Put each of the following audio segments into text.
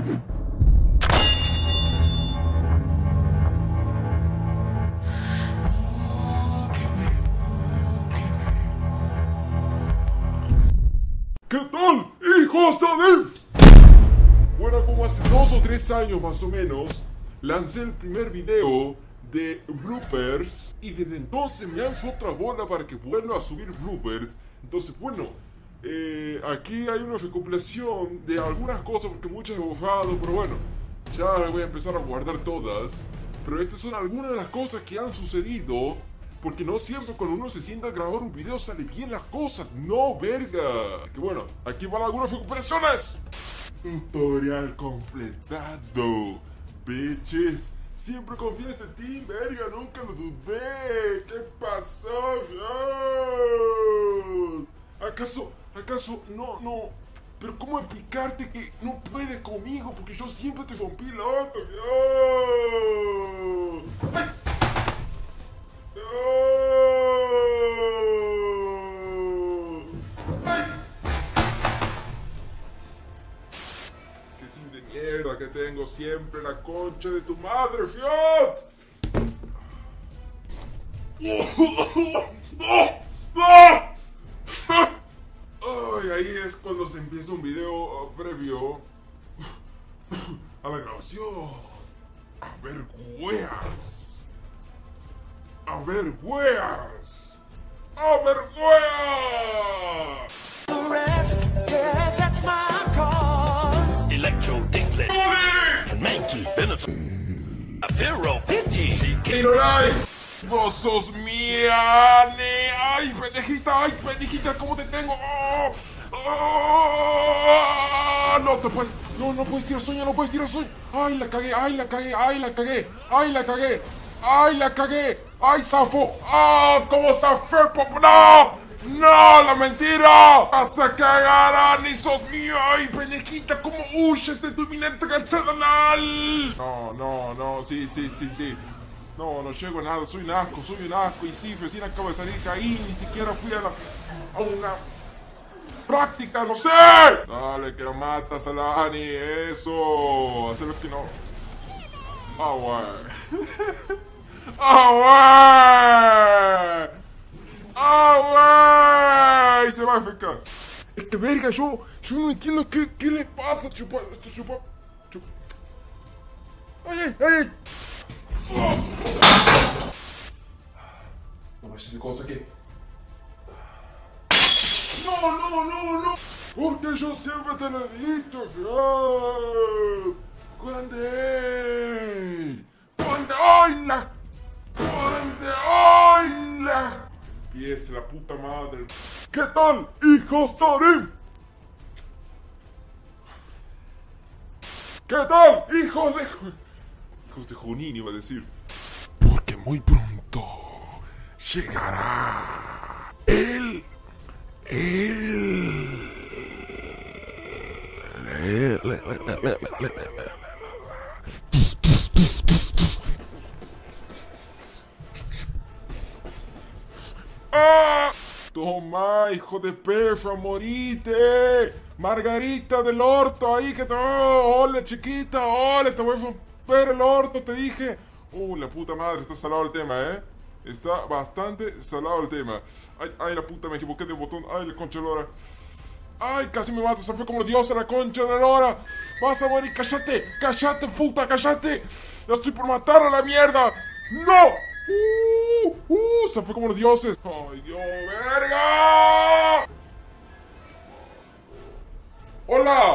¿Qué tal, hijos de...? Bueno, como hace 2 o 3 años más o menos, lancé el primer video de bloopers y desde entonces me han hecho otra bola para que vuelva a subir bloopers. Entonces, bueno, aquí hay una recopilación de algunas cosas porque muchas he borrado, pero bueno, ya las voy a empezar a guardar todas. Pero estas son algunas de las cosas que han sucedido. Porque no siempre cuando uno se sienta a grabar un video sale bien las cosas. ¡No, verga! Que bueno, aquí van algunas recuperaciones. Tutorial completado. Bitches. Siempre confié en este team, verga. Nunca lo dudé. ¿Qué pasó? ¿Acaso? No. Pero ¿cómo explicarte que no puedes conmigo? Porque yo siempre te rompí la otra. ¡Ay! ¡Qué team de mierda que tengo siempre! ¡La concha de tu madre, Fiat! Ay, ahí es cuando se empieza un video previo a la grabación. A ver, weas. ¡A ver, weas! ¡A ver, weas! Electro Diglett and Mankey Benefit Pharaoh Pidgey ¡Vos sos mía! ¡Ay, pendejita! ¿Cómo te tengo? No te puedes... No puedes tirar sueño, ¡Ay, la cagué! ¡Ay, zafo! ¿Cómo zafé? ¡No, la mentira! ¡Vas a cagar, Ani! ¡Sos mío! ¡Ay, pendejita! ¿Cómo huyes de tu inminente cachadonal? No, sí. No llego a nada, soy un asco. Y sí, recién acabo de salir, caí, ni siquiera fui a una práctica, no sé. Dale, que lo matas a la Ani, eso. Hacer lo que no... Y se va a FK. Es que verga, yo no entiendo qué le pasa, chupa. ¡Ay! No me haces cosa que... No. Porque yo siempre te lo he dicho, ¡Cuando! Y es la puta madre. ¿Qué tal, hijos de...? ¿Qué tal, hijos de... Hijos de Junín, iba a decir. Porque muy pronto llegará él. Toma, hijo de perra, morite. Margarita del orto ahí que te... Hola, chiquita, hola, te voy a romper el orto, te dije. La puta madre, está salado el tema, Está bastante salado el tema. Ay, la puta, me equivoqué de botón. Ay, la concha de la lora. Ay, casi me matas, se fue como Dios a la concha de la lora. Vas a morir, cállate, puta, cállate. Ya estoy por matar a la mierda. ¡No! Se fue como los dioses. ¡Ay, Dios, verga! ¡Hola!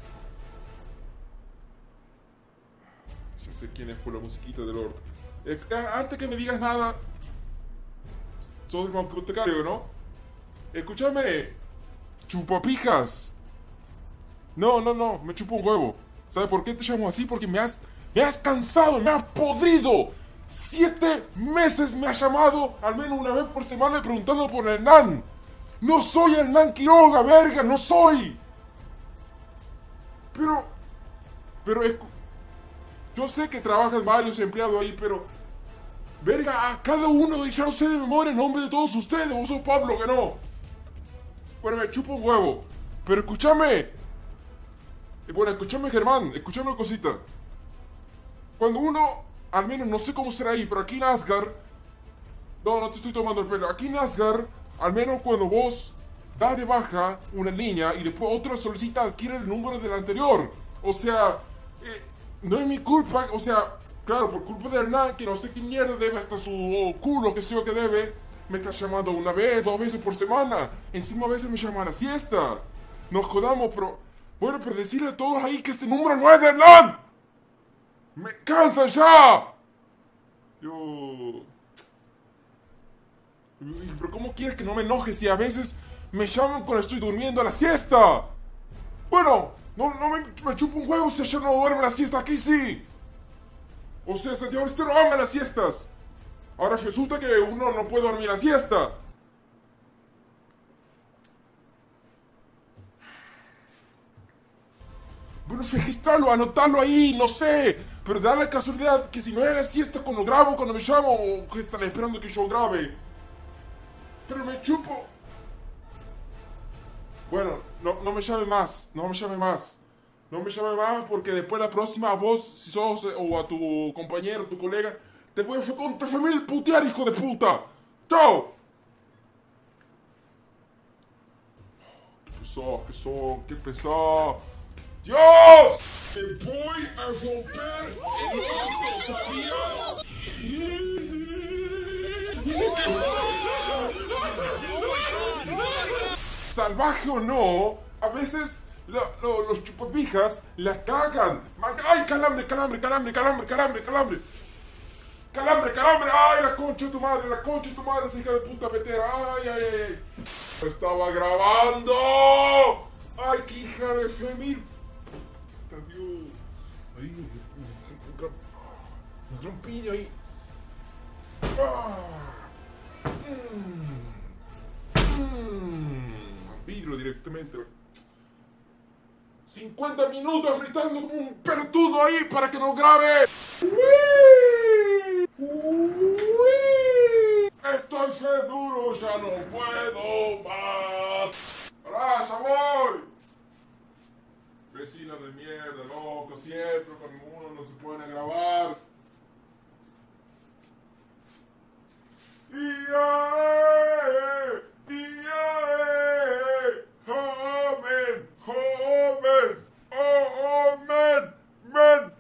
Ya sé quién es por la musiquita del Lord. Antes que me digas nada, sos el bibliotecario, ¿no? Escúchame, chupapijas. No, me chupo un huevo. ¿Sabes por qué te llamo así? Porque me has cansado, me has podrido. 7 meses me has llamado al menos una vez por semana preguntando por Hernán. No soy Hernán Quiroga, verga, no soy. Pero yo sé que trabajan varios empleados ahí, pero verga, a cada uno ya no sé de memoria el nombre de todos ustedes. Vos sos Pablo, que no. Bueno, me chupo un huevo. Pero escúchame. Bueno, escúchame, Germán, escúchame una cosita. Cuando uno, al menos no sé cómo será ahí, pero aquí en Asgard. No, no te estoy tomando el pelo. Aquí en Asgard, al menos cuando vos das de baja una línea y después otra solicita adquiere el número del anterior. O sea, no es mi culpa, o sea, claro, por culpa de Hernán, que no sé qué mierda debe hasta su culo, que sé yo que debe, me está llamando una vez, 2 veces por semana. Encima a veces me llama a la siesta. Nos jodamos, pero... Bueno, pero decirle a todos ahí que este número no es de Hernán. ¡Me cansan ya! Yo... Pero ¿cómo quieres que no me enoje si a veces me llaman cuando estoy durmiendo a la siesta? Bueno, no me chupo un huevo si yo no duermo la siesta, aquí sí. O sea, Santiago Estero ama las siestas. Ahora resulta que uno no puede dormir la siesta. Bueno, registrarlo, anotarlo ahí, no sé. Pero da la casualidad que si no es la siesta cuando grabo, cuando me llamo, o que están esperando que yo grabe. Pero me chupo. Bueno, no me llame más, no me llame más. No me llame más porque después la próxima a vos, si sos, o a tu compañero, tu colega, te voy a contra familia putear, hijo de puta. ¡Chao! Qué pesado. ¡Dios! Te voy a romper el orto, ¿sabías? Salvaje o no, a veces los chupapijas la cagan. ¡Ay, calambre! ¡Ay, la concha de tu madre! ¡Esa hija de puta vetera! ¡Ay! ¡Estaba grabando! ¡Ay, qué hija de femil! Dios. Ahí, un trompiño ahí. Vidrio directamente. 50 minutos gritando como un pelotudo ahí para que no grabe. Estoy seguro, ya no puedo más. ¡Ahora, ya voy! Vecinos de mierda, loco, siempre cuando uno no se pone a grabar. Joven, oh, men,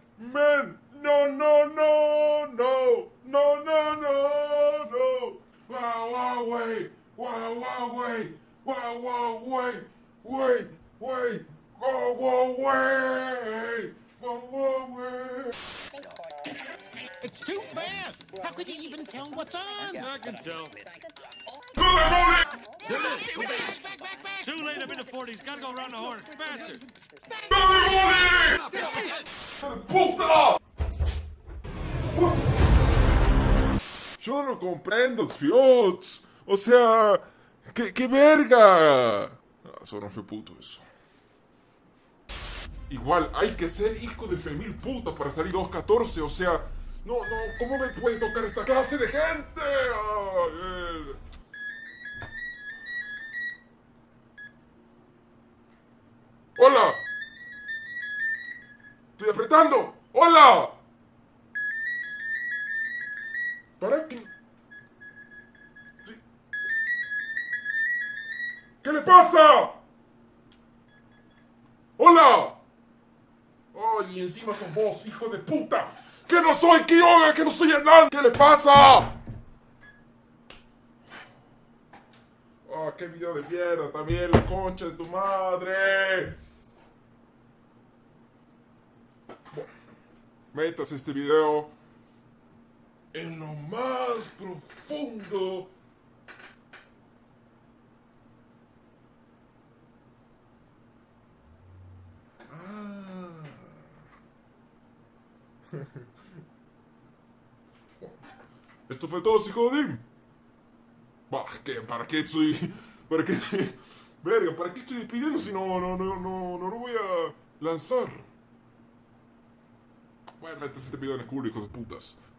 no. Wow, wait. It's too fast! How could you even tell what's on? I can tell. Back! Too late, I'm in the 40s. Gotta go around the horn. It's faster. ¡Puta! Yo no comprendo, Fiots. O sea, ¿qué verga? Eso no fue puto eso. Igual, hay que ser hijo de femil puta para salir 214, o sea... No, ¿cómo me puede tocar esta clase de gente? ¡Hola! ¡Estoy apretando! ¡Hola! ¿Para qué? ¿Qué le pasa? ¡Hola! ¡Oh, y encima sos vos, hijo de puta! ¡Que no soy Kyoga! ¡Que no soy Hernán! ¿Qué le pasa? ¡Oh, qué video de mierda! También la concha de tu madre. Bueno, metas este video en lo más profundo Esto fue todo, psicodim. Bah, ¿para qué soy? ¿Para qué? Verga, ¿para qué estoy despidiendo si no lo voy a lanzar? Bueno, este video en el culo, hijo de putas.